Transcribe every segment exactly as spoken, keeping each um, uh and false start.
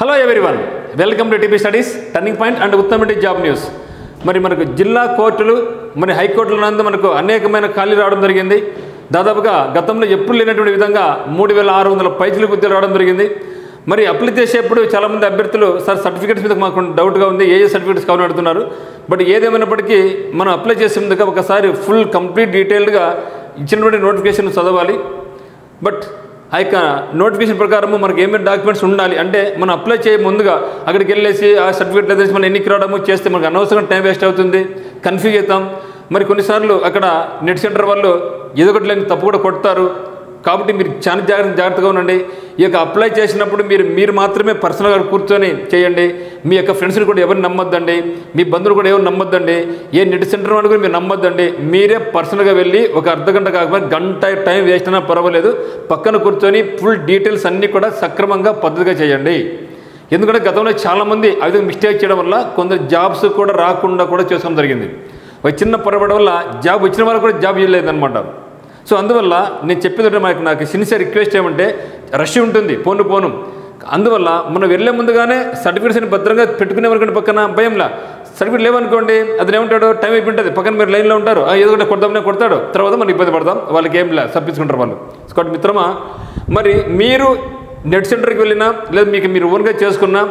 Hello everyone, welcome to TP studies turning point and ఉత్తమ job news. మరి మనకు జిల్లా కోర్టులు మరి హైకోర్టుల నందు మనకు అనేకమైన ఖాళీ రావడం జరిగింది. దాదాపుగా గతంలో ఎప్పుడు లేనటువంటి విధంగా మూడు వేల ఆరు వందల పైసలకు ఉద్యోగాలు రావడం జరిగింది. మరి అప్లై చేసేప్పుడు చాలామంది అభ్యర్థులు సార్ సర్టిఫికేట్స్ మీద మాకు డౌట్గా ఉంది, ఏ ఏ సర్టిఫికేట్స్ కావాలని అడుగుతున్నారు. బట్ ఏదేమైనప్పటికీ మనం అప్లై చేసే ముందుగా ఒకసారి ఫుల్ కంప్లీట్ డీటెయిల్డ్గా ఇచ్చినటువంటి నోటిఫికేషన్ చదవాలి. బట్ ఆ యొక్క నోటిఫికేషన్ ప్రకారము మనకు ఏమేమి డాక్యుమెంట్స్ ఉండాలి అంటే మనం అప్లై చేయ ముందుగా అక్కడికి వెళ్ళేసి ఆ సర్టిఫికేట్ లేదేసి మనం ఎన్నికి రావడము చేస్తే మనకు అనవసరంగా టైం వేస్ట్ అవుతుంది, కన్ఫ్యూజ్ అవుతాం. మరి కొన్నిసార్లు అక్కడ నెట్ సెంటర్ వాళ్ళు ఏదో ఒకటి లేని తప్పు కూడా కొడతారు. కాబట్టి మీరు చాలా జాగ్రత్త జాగ్రత్తగా ఉండండి. ఈ యొక్క అప్లై చేసినప్పుడు మీరు మీరు మాత్రమే పర్సనల్గా కూర్చొని చేయండి. మీ యొక్క ఫ్రెండ్స్ని కూడా ఎవరిని నమ్మొద్దండి, మీ బంధువులు కూడా ఎవరు నమ్మొద్దండి, ఏ నెట్ సెంటర్ వాళ్ళు కూడా మీరు నమ్మొద్దండి. మీరే పర్సనల్గా వెళ్ళి ఒక అర్ధ గంట కాకపోతే గంట టైం వేస్ట్ అయినా పర్వాలేదు, పక్కన కూర్చొని ఫుల్ డీటెయిల్స్ అన్నీ కూడా సక్రమంగా పద్ధతిగా చేయండి. ఎందుకంటే గతంలో చాలామంది ఆ విధంగా మిస్టేక్ చేయడం వల్ల కొందరు జాబ్స్ కూడా రాకుండా కూడా చేసుకోవడం జరిగింది. ఒక చిన్న పొరపాటు వల్ల జాబ్ వచ్చిన వాళ్ళు కూడా జాబ్ చేయలేదన్నమాట. సో అందువల్ల నేను చెప్పేది మనకు నాకు సిన్సియర్ రిక్వెస్ట్ ఏమంటే రష్ ఉంటుంది పోను పోను అందువల్ల మనం వెళ్ళే ముందుగానే సర్టిఫికేట్స్ని భద్రంగా పెట్టుకునేవారికంటే పక్కన భయంలా సర్టిఫికేట్ లేవనుకోండి అది ఏమంటాడు టైం అయిపోయింటుంది, పక్కన మీరు లైన్లో ఉంటారు, ఏదో ఒకటి కొడదామనే కొడతాడు, తర్వాత మనం ఇబ్బంది పడతాం, వాళ్ళకి ఏం లే తప్పించుకుంటారు వాళ్ళు. కాబట్టి మిత్రమా, మరి మీరు నెట్ సెంటర్కి వెళ్ళినా లేదా మీకు మీరు ఓన్గా చేసుకున్నా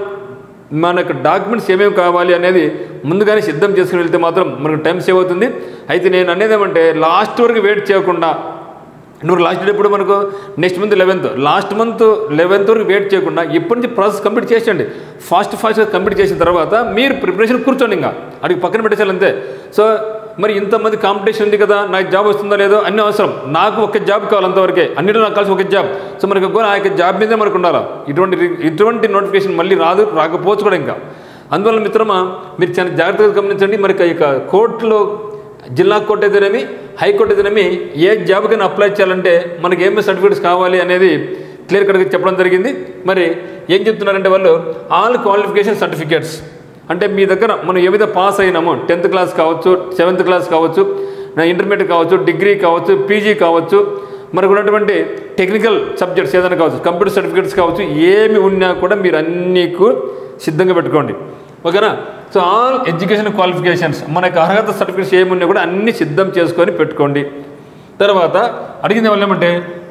మనకు డాక్యుమెంట్స్ ఏమేమి కావాలి అనేది ముందుగానే సిద్ధం చేసుకుని వెళ్తే మాత్రం మనకు టైం సేవ్ అవుతుంది. అయితే నేను అనేది ఏమంటే లాస్ట్ వరకు వెయిట్ చేయకుండా, నువ్వు లాస్ట్ డేట్ ఎప్పుడు మనకు next month eleventh last month eleventh వరకు వెయిట్ చేయకుండా ఇప్పటి నుంచి ప్రాసెస్ కంప్లీట్ చేసేయండి. ఫాస్ట్ ఫాస్ట్గా కంప్లీట్ చేసిన తర్వాత మీరు ప్రిపరేషన్ కూర్చోండి, ఇంకా అడిగి పక్కన పెట్టేసారు అంతే. సో మరి ఇంతమంది కాంపిటీషన్ ఉంది కదా, నాకు జాబ్ వస్తుందో లేదో అన్నీ అవసరం, నాకు ఒక జాబ్ కావాలి అంతవరకే, అన్నిటిలో నాకు కలిసి ఒక జాబ్. సో మనకు ఆ యొక్క జాబ్ మీదే మనకు ఉండాలి. ఇటువంటి ఇటువంటి నోటిఫికేషన్ మళ్ళీ రాదు, రాకపోవచ్చు కూడా ఇంకా. అందువల్ల మిత్రమా మీరు చాలా జాగ్రత్తగా గమనించండి. మరి ఇక కోర్టులో జిల్లా కోర్టు అయితేనేమి హైకోర్టు అయితేనేమి ఏ జాబ్కైనా అప్లై చేయాలంటే మనకి ఏమేమి సర్టిఫికేట్స్ కావాలి అనేది క్లియర్ కట్గా చెప్పడం జరిగింది. మరి ఏం చెప్తున్నారంటే వాళ్ళు ఆల్ క్వాలిఫికేషన్ సర్టిఫికేట్స్ అంటే మీ దగ్గర మనం ఏమైతే పాస్ అయినామో టెన్త్ క్లాస్ కావచ్చు, సెవెంత్ క్లాస్ కావచ్చు, ఇంటర్మీడియట్ కావచ్చు, డిగ్రీ కావచ్చు, పీజీ కావచ్చు, మనకు ఉన్నటువంటి టెక్నికల్ సబ్జెక్ట్స్ ఏదైనా కావచ్చు, కంప్యూటర్ సర్టిఫికేట్స్ కావచ్చు, ఏమి ఉన్నా కూడా మీరు అన్నీకు సిద్ధంగా పెట్టుకోండి, ఓకేనా. సో ఆల్ ఎడ్యుకేషన్ క్వాలిఫికేషన్స్ మన యొక్క అర్హత సర్టిఫికేట్స్ ఏమున్నా కూడా అన్నీ సిద్ధం చేసుకొని పెట్టుకోండి. తర్వాత అడిగింది వాళ్ళు ఏమంటే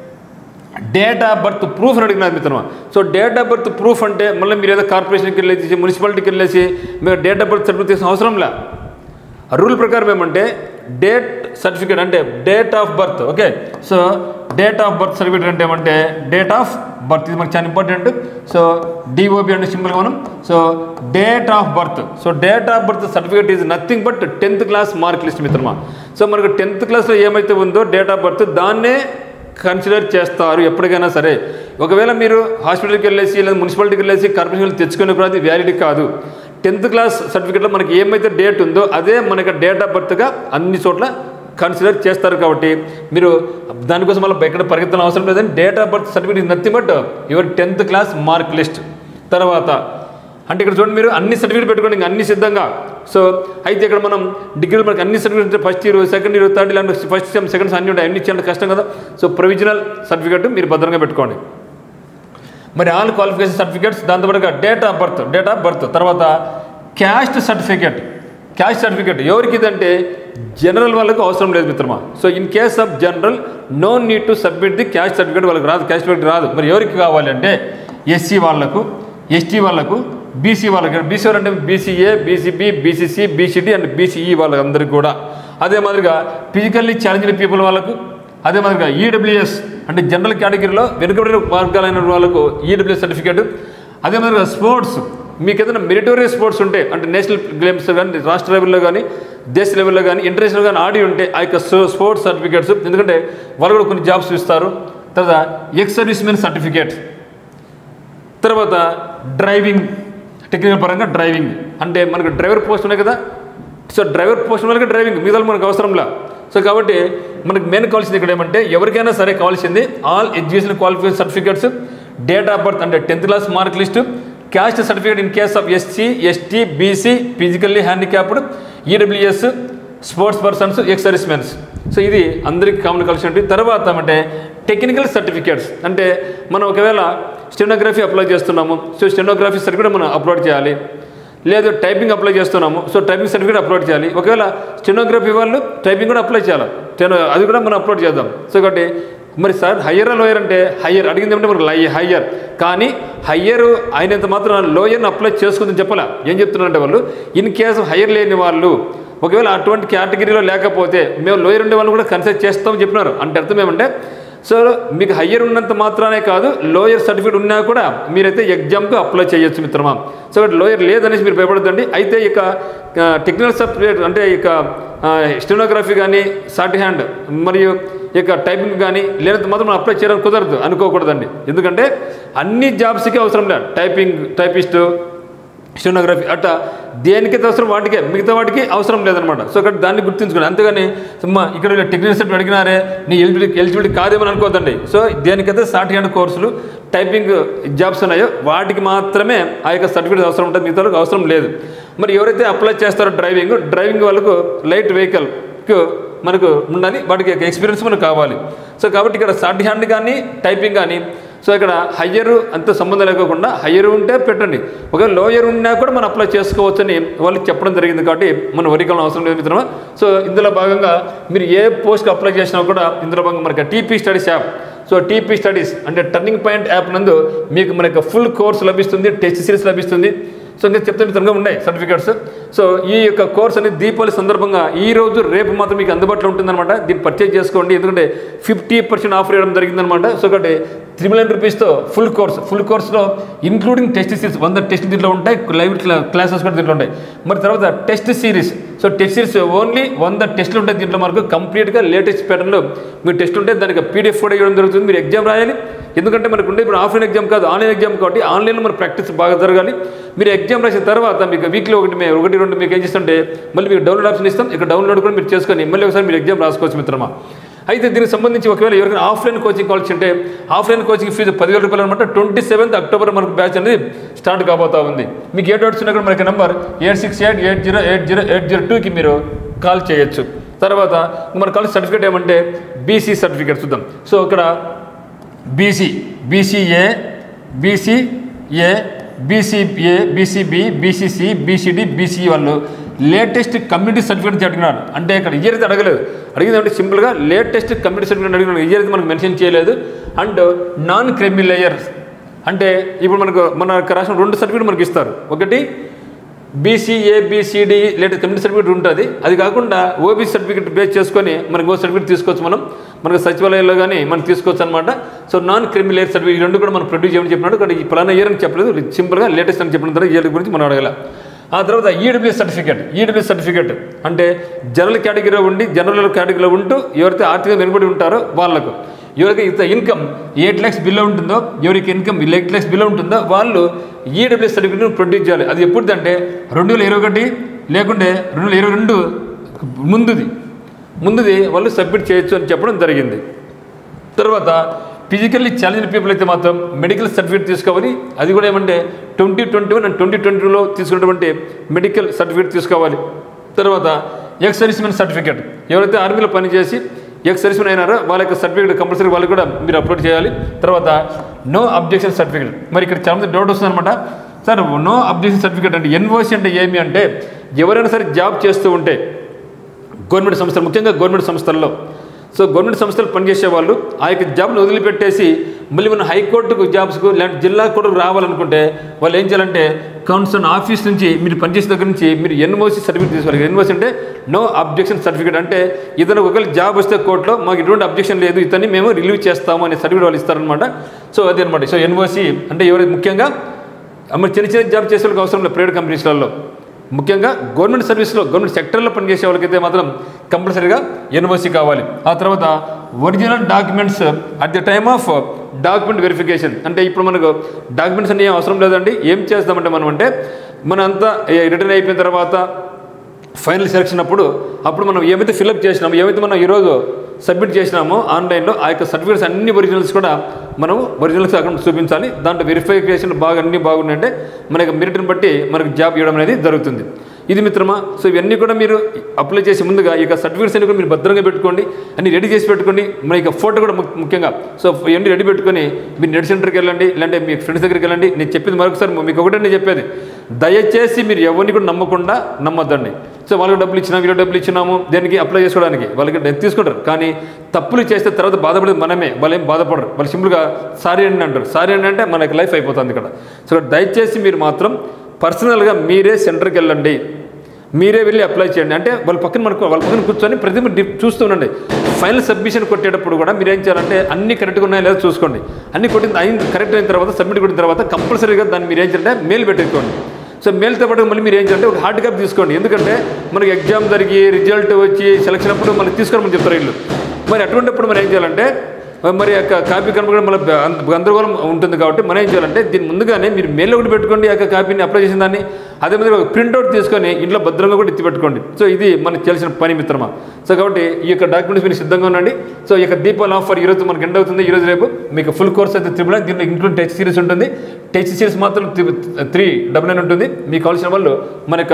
డేట్ ఆఫ్ బర్త్ ప్రూఫ్ అని అడిగినారు మిత్రమా. So date of birth proof అంటే మళ్ళీ మీరు ఏదో కార్పొరేషన్కి వెళ్ళేసి మున్సిపాలిటీకి వెళ్ళేసి మీరు డేట్ ఆఫ్ బర్త్ సర్టిఫికేట్ తీసిన అవసరంలే. రూల్ ప్రకారం ఏమంటే డేట్ సర్టిఫికేట్ అంటే date of birth, okay. So date of birth certificate అంటే ఏమంటే డేట్ ఆఫ్ బర్త్, ఇది మనకు చాలా ఇంపార్టెంట్. సో డిఓబి అంటే సింపుల్గా మనం so date of birth. So date of birth certificate is nothing but tenth class mark list మిత్రమా. So మనకు టెన్త్ క్లాస్లో ఏమైతే ఉందో డేట్ ఆఫ్ బర్త్ దాన్నే కన్సిడర్ చేస్తారు ఎప్పటికైనా సరే. ఒకవేళ మీరు హాస్పిటల్కి వెళ్ళేసి లేదా మున్సిపాలిటీకి వెళ్ళేసి కార్పొరేషన్ తెచ్చుకునే కూడా అది వ్యాలిటీ కాదు. టెన్త్ క్లాస్ సర్టిఫికేట్లో మనకి ఏమైతే డేట్ ఉందో అదే మనకి డేట్ ఆఫ్ బర్త్గా అన్ని చోట్ల కన్సిడర్ చేస్తారు. కాబట్టి మీరు దానికోసం మళ్ళీ ఎక్కడ పరిగెత్తడం అవసరం లేదని date of birth certificate is nothing but your tenth class mark list. తర్వాత అంటే ఇక్కడ చూడండి మీరు అన్ని సర్టిఫికేట్ పెట్టుకోండి, ఇంకా అన్ని సిద్ధంగా. సో అయితే ఇక్కడ మనం డిగ్రీ మనకి అన్ని certificate first year, second year, third year, first sem, second అన్నీ ఉంటాయి, అన్ని చాలా కష్టం కదా. సో ప్రొవిజనల్ సర్టిఫికేట్ మీరు భద్రంగా పెట్టుకోండి. మరి ఆల్ క్వాలిఫికేషన్ సర్టిఫికేట్స్, దాంతోపాటుగా date of birth date of birth తర్వాత క్యాస్ట్ సర్టిఫికేట్. క్యాస్ట్ సర్టిఫికేట్ ఎవరికి ఇదంటే జనరల్ వాళ్ళకు అవసరం లేదు మిత్రమా. So in case of general no need to submit the caste certificate, వాళ్ళకి రాదు, క్యాస్ట్ సర్టిఫికేట్ రాదు. మరి ఎవరికి కావాలి అంటే ఎస్సీ వాళ్ళకు, ఎస్టీ వాళ్ళకు, బీసీ వాళ్ళకి. బీసీ వాళ్ళు అంటే BCA, BCB, BCC, BCD and BCE వాళ్ళందరికీ కూడా. అదే మాదిరిగా ఫిజికల్లీ ఛాలెంజ్డ్ పీపుల్ వాళ్ళకు, అదే మాదిరిగా ఈడబ్ల్యూఎస్ అంటే జనరల్ కేటగిరీలో వెనుకబడిన వర్గాలైన వాళ్ళకు ఈడబ్ల్యూఎస్ సర్టిఫికేట్. అదే మాదిరిగా స్పోర్ట్స్, మీకు ఏదైనా మెరిటోరియస్ స్పోర్ట్స్ ఉంటే అంటే నేషనల్ గేమ్స్ కానీ, రాష్ట్ర లెవెల్లో కానీ, దేశ లెవెల్లో కానీ, ఇంటర్నేషనల్ కానీ ఆడి ఉంటే ఆ యొక్క స్పోర్ట్స్ సర్టిఫికేట్స్, ఎందుకంటే వాళ్ళు కూడా కొన్ని జాబ్స్ ఇస్తారు. తర్వాత ఎక్స్ సర్వీస్ మెన్ సర్టిఫికేట్. తర్వాత డ్రైవింగ్ టెక్నికల్ పరంగా డ్రైవింగ్ అంటే మనకు డ్రైవర్ పోస్ట్ ఉన్నాయి కదా. సో డ్రైవర్ పోస్ట్ వాళ్ళకి డ్రైవింగ్ మిగతా మనకు అవసరంలా. సో కాబట్టి మనకు మెయిన్ కావాల్సింది ఇక్కడ ఏమంటే ఎవరికైనా సరే కావాల్సింది all education qualification certificates, date of birth అంటే tenth class mark list, caste certificate in case of SC, ST, BC, physically handicapped, EWS, sports persons, ex service mens. So ఇది అందరికీ కామన్ కలిసి ఉంటుంది. తర్వాత అంటే టెక్నికల్ సర్టిఫికేట్స్ అంటే మనం ఒకవేళ స్టెనోగ్రఫీ అప్లై చేస్తున్నాము, సో స్టెనోగ్రఫీ సర్టిఫికేట్ మనం అప్లోడ్ చేయాలి. లేదు టైపింగ్ అప్లై చేస్తున్నాము, సో టైపింగ్ సర్టిఫికేట్ అప్లోడ్ చేయాలి. ఒకవేళ స్టెనోగ్రఫీ వాళ్ళు టైపింగ్ కూడా అప్లై చేయాలి, స్టెనో అది కూడా మనం అప్లోడ్ చేద్దాం. సో కాబట్టి మరి సార్ హయ్యర్ లోయర్ అంటే హయ్యర్ అడిగింది ఏమంటే మనకు లై హయ్యర్, కానీ హయ్యర్ అయినంత మాత్రం లోయర్ని అప్లై చేసుకుందని చెప్పాలా. ఏం చెప్తున్నారంటే వాళ్ళు ఇన్ కేసు హయ్యర్ లేని వాళ్ళు ఒకవేళ అటువంటి కేటగిరీలో లేకపోతే మేము లోయర్ ఉండే వాళ్ళు కూడా కన్సిడర్ చేస్తామని చెప్పినారు. అంటే అర్థం ఏమంటే సో మీకు హయ్యర్ ఉన్నంత మాత్రానే కాదు లోయర్ సర్టిఫికేట్ ఉన్నా కూడా మీరైతే ఎగ్జామ్కి అప్లై చేయొచ్చు మిత్రమా. సో లోయర్ లేదనేసి మీరు భయపడద్దండి. అయితే ఇక టెక్నికల్ సర్టిఫికేట్ అంటే ఇక స్టెనోగ్రఫీ కానీ షార్ట్ హ్యాండ్ మరియు ఇక టైపింగ్ కానీ లేనంత మాత్రం మనం అప్లై చేయడానికి కుదరదు అనుకోకూడదండి. ఎందుకంటే అన్ని జాబ్స్కి అవసరం లేదు, టైపింగ్ టైపిస్టు స్టెనోగ్రఫీ అట్లా దేనికైతే అవసరం వాటికే, మిగతా వాటికి అవసరం లేదనమాట. సో ఇక్కడ దాన్ని గుర్తుంచుకోండి. అంతేగాని సుమ్మా ఇక్కడ టెక్నికల్ సర్టిఫికేట్ అడిగినారే నీ ఎలిజిబిలిటీ ఎలిజిబిలిటీ కాదేమని అనుకోవద్దండి. సో దేనికైతే షార్ట్ హ్యాండ్ కోర్సులు టైపింగ్ జాబ్స్ ఉన్నాయో వాటికి మాత్రమే ఆ యొక్క సర్టిఫికేట్ అవసరం ఉంటుంది, మిగతా వాళ్ళకి అవసరం లేదు. మరి ఎవరైతే అప్లై చేస్తారో డ్రైవింగ్ డ్రైవింగ్ వాళ్ళకు లైట్ వెహికల్కు మనకు ఉండాలి, వాటికి ఎక్స్పీరియన్స్ మనకు కావాలి. సో కాబట్టి ఇక్కడ షార్ట్ హ్యాండ్ కానీ టైపింగ్ కానీ సో ఇక్కడ హయ్యర్ అంత సంబంధం లేకుండా హయ్యర్ ఉంటే పెట్టండి, ఒకవేళ లోయర్ ఉన్నా కూడా మనం అప్లై చేసుకోవచ్చని వాళ్ళకి చెప్పడం జరిగింది. కాబట్టి మనం వరికలం అవసరం లేదు మిత్రమా. సో ఇందులో భాగంగా మీరు ఏ పోస్ట్కి అప్లై చేసినా కూడా ఇందులో భాగంగా మనకి TP studies app, so TP studies అంటే టర్నింగ్ పాయింట్ యాప్ నందు మీకు మనకి ఫుల్ కోర్స్ లభిస్తుంది, టెస్ట్ సిరీస్ లభిస్తుంది. సో ఇంకా చెప్తే విధంగా ఉన్నాయి సర్టిఫికేట్స్. సో ఈ యొక్క కోర్స్ అనేది దీపావళి సందర్భంగా ఈ రోజు రేపు మాత్రం మీకు అందుబాటులో ఉంటుందన్నమాట. దీన్ని పర్చేజ్ చేసుకోండి, ఎందుకంటే ఫిఫ్టీ పర్సెంట్ ఆఫర్ ఇవ్వడం జరిగిందనమాట. సో కాబట్టి త్రీ మిలియన్ రూపీస్తో ఫుల్ కోర్స్ ఫుల్ కోర్స్లో ఇంక్లూడింగ్ టెస్ట్ సిరీస్ వంద టెస్ట్ దీంట్లో ఉంటాయి, లైవ్ క్లాసెస్ కూడా దీంట్లో ఉంటాయి. మరి తర్వాత test series, so test series only వంద టెస్టులు ఉంటాయి దీంట్లో. మనకు కంప్లీట్గా లేటెస్ట్ ప్యాటర్న్లో మీరు టెస్ట్ ఉంటే దానికి పీడిఎఫ్ కూడా ఇవ్వడం జరుగుతుంది. మీరు ఎగ్జామ్ రాయాలి, ఎందుకంటే మనకు ఉండే ఇప్పుడు ఆఫ్లైన్ ఎగ్జామ్ కాదు ఆన్లైన్ ఎగ్జామ్, కాబట్టి ఆన్లైన్లో మన ప్రాక్టీస్ బాగా జరగాలి. మీరు ఎగ్జామ్ రాసిన తర్వాత మీకు వీక్లీ ఒకటి మేము ఒకటి రెండు మీకు ఏం చేస్తుంటే మళ్ళీ మీకు డౌన్లోడ్ ఆప్షన్ ఇస్తాం, ఇక్కడ డౌన్లోడ్ కూడా మీరు చేసుకొని మళ్ళీ ఒకసారి మీరు ఎగ్జామ్ రాసుకోవచ్చు మిత్రమా. అయితే దీనికి సంబంధించి ఒకవేళ ఎవరికైనా ఆఫ్లైన్ కోచింగ్ కావాల్సి ఉంటే ఆఫ్లైన్ కోచింగ్ ఫీజు పదివేల రూపాయలు అనమాట. ట్వంటీ సెవెంత్ అక్టోబర్ మనకు బ్యాచ్ అనేది స్టార్ట్ కాబోతా ఉంది. మీకు ఏ డౌట్స్ ఉన్నా కూడా మనకి number eight six eight eight zero eight zero eight zero టూకి మీరు కాల్ చేయొచ్చు. తర్వాత మన కాలేజ్ సర్టిఫికేట్ ఏమంటే బీసీ సర్టిఫికేట్ చూద్దాం. సో ఇక్కడ BC BCA BCA BCA BCB BCC BCD BC వాళ్ళు లేటెస్ట్ కమ్యూనిటీ సర్టిఫికేట్ అడిగినాడు. అంటే ఇక్కడ ఇయర్ అయితే అడగలేదు, అడిగింది అంటే సింపుల్గా లేటెస్ట్ కమ్యూనిటీ సర్టిఫికేట్ అడిగినాడు. ఇయర్ అయితే మనకు మెన్షన్ చేయలేదు. అండ్ నాన్ క్రిమి లేయర్స్ అంటే ఇప్పుడు మనకు మన రాసిన రెండు సర్టిఫికేట్ మనకి ఇస్తారు. ఒకటి BCA BCD latest community certificate ఉంటుంది, అది కాకుండా ఓబీసీ సర్టిఫికేట్ బేస్ చేసుకొని మనకు ఓ సర్టిఫికేట్ తీసుకోవచ్చు. మనం మనకు సచివాలయంలో కానీ మనం తీసుకోవచ్చు అనమాట. So non creamy layer certificate రెండు కూడా మనం ప్రొడ్యూస్ చేయమని చెప్పినాడు. ఇక్కడ ఈ పలానా ఇయర్ అని చెప్పలేదు, సింపుల్గా లేటెస్ట్ అని చెప్పిన తర్వాత ఇయర్ గురించి మనం అడగల. ఆ తర్వాత ఈడబ్ల్యూఎస్ సర్టిఫికేట్ ఈడబ్ల్యూఎస్ సర్టిఫికేట్ అంటే జనరల్ కేటగిరీలో ఉండి జనరల్ కేటగిరీలో ఉంటూ ఎవరైతే ఆర్థికంగా వెనుబడి ఉంటారో వాళ్ళకు, ఎవరికి ఇన్కమ్ ఎయిట్ ల్యాక్స్ బిలో ఉంటుందో ఎవరికి ఇన్కమ్ ఎయిట్ ల్యాక్స్ బిలో ఉంటుందో వాళ్ళు ఈడబ్ల్యూఎస్ సర్టిఫికేట్ను ప్రొడ్యూస్ చేయాలి. అది ఎప్పుడుదంటే రెండు వేల ఇరవై ఒకటి లేకుంటే రెండు వేల ఇరవై రెండు ముందుది ముందుది వాళ్ళు సబ్మిట్ చేయొచ్చు అని చెప్పడం జరిగింది. తర్వాత ఫిజికల్లీ ఛాలెంజ్ పీపుల్ అయితే మాత్రం మెడికల్ సర్టిఫికేట్ తీసుకోవాలి. అది కూడా ఏమంటే twenty twenty one and twenty twenty టూలో తీసుకున్నటువంటి మెడికల్ సర్టిఫికేట్ తీసుకోవాలి. తర్వాత ఎక్స్ సర్వీస్మెన్ సర్టిఫికేట్, ఎవరైతే ఆర్మీలో పనిచేసి ఎక్స్ సర్వీస్మెన్ అయినారో వాళ్ళ యొక్క సర్టిఫికేట్ కంపల్సరీ వాళ్ళు కూడా మీరు అప్లోడ్ చేయాలి. తర్వాత నో అబ్జెక్షన్ సర్టిఫికేట్, మరి ఇక్కడ చాలా మంది డౌట్ వస్తుందన్నమాట, సార్ నో అబ్జెక్షన్ సర్టిఫికేట్ అంటే ఎన్ఓసి అంటే ఏమి అంటే ఎవరైనా సరే జాబ్ చేస్తూ ఉంటే గవర్నమెంట్ సంస్థలు, ముఖ్యంగా గవర్నమెంట్ సంస్థల్లో, సో గవర్నమెంట్ సంస్థలు పనిచేసే వాళ్ళు ఆ యొక్క జాబ్ను వదిలిపెట్టేసి మళ్ళీ మన హైకోర్టుకు జాబ్స్కు లేదంటే జిల్లా కోర్టుకు రావాలనుకుంటే వాళ్ళు ఏం చేయాలంటే కౌన్సిల్ ఆఫీస్ నుంచి మీరు పనిచేసే దగ్గర నుంచి మీరు ఎన్ఓసి సర్టిఫికేట్ తీసుకోవాలి. ఎన్ఓసి అంటే నో అబ్జెక్షన్ సర్టిఫికేట్, అంటే ఇతను ఒకవేళ జాబ్ వస్తే కోర్టులో మాకు ఎటువంటి అబ్జెక్షన్ లేదు, ఇతన్ని మేము రిలీవ్ చేస్తాము అనే సర్టిఫికేట్ వాళ్ళు ఇస్తారనమాట. సో అదే అనమాట. సో ఎన్ఓసి అంటే ఎవరైతే ముఖ్యంగా మరి చిన్న చిన్న జాబ్ చేసే వాళ్ళకి అవసరం లేదు, ప్రైవేట్ కంపెనీస్లలో ముఖ్యంగా గవర్నమెంట్ సర్వీస్లో గవర్నమెంట్ సెక్టర్లో పనిచేసే వాళ్ళకైతే మాత్రం కంపల్సరీగా ఎన్ఓసి కావాలి. ఆ తర్వాత original documents at the time of document verification, అంటే ఇప్పుడు మనకు డాక్యుమెంట్స్ అన్నీ ఏం అవసరం లేదండి. ఏం చేస్తామంటే మనం అంటే మన అంతా రిటర్న్ అయిపోయిన తర్వాత ఫైనల్ సెలక్షన్ అప్పుడు అప్పుడు మనం ఏమైతే ఫిల్అప్ చేసినామో ఏమైతే మనం ఈరోజు సబ్మిట్ చేసినామో ఆన్లైన్లో ఆ యొక్క సర్టిఫికేట్స్ అన్ని ఒరిజినల్స్ కూడా మనం ఒరిజినల్స్ అక్కడ చూపించాలి. దాంట్లో వెరిఫికేషన్ బాగా అన్నీ బాగున్నాయంటే మనకి మెరిట్ని బట్టి మనకు జాబ్ ఇవ్వడం అనేది జరుగుతుంది. ఇది మిత్రమా. సో ఇవన్నీ కూడా మీరు అప్లై చేసే ముందుగా ఇక సర్టిఫికేట్స్ అన్ని కూడా మీరు భద్రంగా పెట్టుకోండి, అన్ని రెడీ చేసి పెట్టుకోండి. మన ఇక ఫోటో కూడా ముఖ్యంగా. సో ఇవన్నీ రెడీ పెట్టుకొని మీరు నెట్ సెంటర్కి వెళ్ళండి, లేదంటే మీ ఫ్రెండ్స్ దగ్గరికి వెళ్ళండి. నేను చెప్పింది మరొకసారి మీకు ఒకటే నేను చెప్పేది, దయచేసి మీరు ఎవరిని కూడా నమ్మకుండా నమ్మొద్దండి. సో వాళ్ళకి డబ్బులు ఇచ్చినా వీళ్ళు డబ్బులు ఇచ్చినాము దేనికి అప్లై చేసుకోవడానికి, వాళ్ళకి తీసుకుంటారు. కానీ తప్పులు చేస్తే తర్వాత బాధపడేది మనమే, వాళ్ళు ఏం బాధపడరు. వాళ్ళు సింపుల్గా సారీ అని అంటారు. సారీ అని అంటే మనకి లైఫ్ అయిపోతుంది ఇక్కడ. సో దయచేసి మీరు మాత్రం పర్సనల్గా మీరే సెంటర్కి వెళ్ళండి, మీరే వెళ్ళి అప్లై చేయండి. అంటే వాళ్ళ పక్కన మనకు వాళ్ళ పక్కన కూర్చొని ప్రతి చూస్తూ ఉండండి. ఫైనల్ సబ్మిషన్ కొట్టేటప్పుడు కూడా మీరు ఏం చేయాలంటే అన్ని కరెక్ట్గా ఉన్నాయో లేదో చూసుకోండి. అన్ని కొట్టిన అయిన కరెక్ట్ అయిన తర్వాత సబ్మిట్ కొట్టిన తర్వాత కంపల్సరీగా దాన్ని మీరు ఏం చేయాలంటే మెయిల్ పెట్టుకోండి. సో మెయిల్తో పాటు మళ్ళీ మీరు ఏం చేయాలంటే ఒక హార్డ్ కాపీ తీసుకోండి. ఎందుకంటే మనకి ఎగ్జామ్ జరిగి రిజల్ట్ వచ్చి సెలక్షన్ అప్పుడు మళ్ళీ తీసుకోమని చెప్తారు వీళ్ళు. మరి అటువంటిప్పుడు మనం ఏం చేయాలంటే మరి యొక్క కాపీ కనుక మళ్ళీ గందరగోళం ఉంటుంది. కాబట్టి మనం ఏం చేయాలంటే దీని ముందుగానే మీరు మెయిల్ ఒకటి పెట్టుకోండి, ఆ కాపీని అప్లై చేసిన దాన్ని. అదే విధంగా ఒక ప్రింట్అవుట్ తీసుకొని ఇంట్లో భద్రంగా కూడా ఎత్తి పెట్టుకోండి. సో ఇది మనకు తెలిసిన పని మిత్రమా. సో కాబట్టి ఈ యొక్క డాక్యుమెంట్స్ మీరు సిద్ధంగా ఉండండి. సో ఈ యొక్క దీపావళి ఆఫర్ ఈరోజు మనకు ఎండ్ అవుతుంది. ఈరోజు రేపు మీకు ఫుల్ కోర్స్ అయితే త్రిబుల్ నైన్, దీంట్లో ఇంక్లూడ్ టెస్ట్ సిరీస్ ఉంటుంది. టెస్ట్ సిరీస్ మాత్రం త్రీ డబల్ నైన్ ఉంటుంది. మీకు కావాల్సిన వాళ్ళు మన యొక్క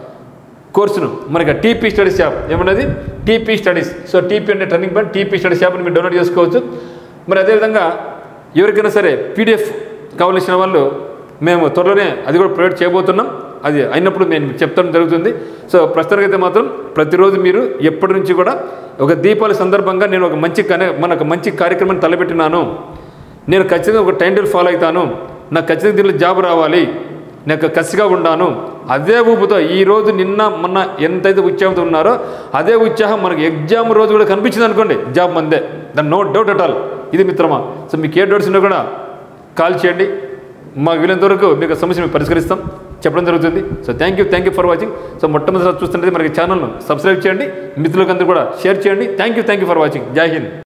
కోర్సును మనకి టీపీ స్టడీస్ యాప్ ఏమన్నది టీపీ స్టడీస్. సో టీపీ అంటే టర్నింగ్ పాయింట్, టీపీ స్టడీస్ యాప్ని మీరు డౌన్లోడ్ చేసుకోవచ్చు. మరి అదేవిధంగా ఎవరికైనా సరే పీడిఎఫ్ కావాల్సిన వాళ్ళు మేము త్వరలోనే అది కూడా ప్రొవైడ్ చేయబోతున్నాం. అది అయినప్పుడు నేను చెప్తాను జరుగుతుంది. సో ప్రస్తుతానికి అయితే మాత్రం ప్రతిరోజు మీరు ఎప్పటి నుంచి కూడా ఒక దీపావళి సందర్భంగా నేను ఒక మంచి మనకు మంచి కార్యక్రమాన్ని తలపెట్టినాను, నేను ఖచ్చితంగా ఒక టైం టేబుల్ ఫాలో అవుతాను, నాకు ఖచ్చితంగా దీనిలో జాబ్ రావాలి, నాకు కసిగా ఉన్నాను, అదే ఊపుతో ఈరోజు నిన్న మొన్న ఎంతైతే ఉత్సాహంతో ఉన్నారో అదే ఉత్సాహం మనకు ఎగ్జామ్ రోజు కూడా కనిపించింది అనుకోండి, జాబ్ మందే, దాని నో డౌట్ అట్ ఆల్. ఇది మిత్రమా. సో మీకు ఏ డౌట్స్ ఉన్నా కూడా కాల్ చేయండి, మాకు వీలైనంత వరకు మీకు సమస్య మేము పరిష్కరిస్తాం చెప్పడం జరుగుతుంది. So thank you thank you for watching. So మొట్టమొదటిసారి చూస్తుంటే మనకి ఛానల్ను సబ్స్క్రైబ్ చేయండి, మిత్రులకందరూ కూడా షేర్ చేయండి. Thank you thank you for watching. జై హింద్.